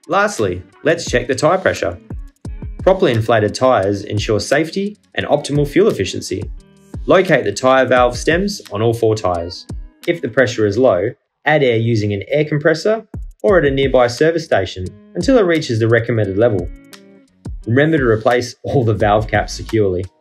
Lastly, let's check the tyre pressure. Properly inflated tyres ensure safety and optimal fuel efficiency. Locate the tyre valve stems on all 4 tyres. If the pressure is low, add air using an air compressor or at a nearby service station until it reaches the recommended level. Remember to replace all the valve caps securely.